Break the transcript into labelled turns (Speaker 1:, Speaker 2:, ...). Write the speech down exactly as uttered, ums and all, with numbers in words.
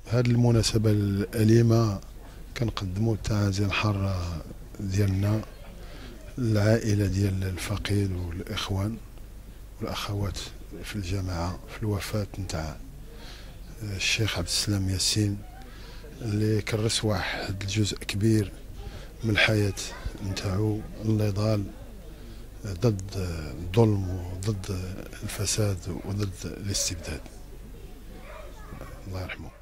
Speaker 1: هذه المناسبة الأليمة كنقدموا التعازي الحارة ديالنا للعائلة ديال الفقيد والإخوان والأخوات في الجماعة في الوفاة نتاع الشيخ عبد السلام ياسين اللي كرس واحد الجزء كبير من الحياة نتاعو النضال ضد الظلم وضد الفساد وضد الاستبداد. الله يرحمه.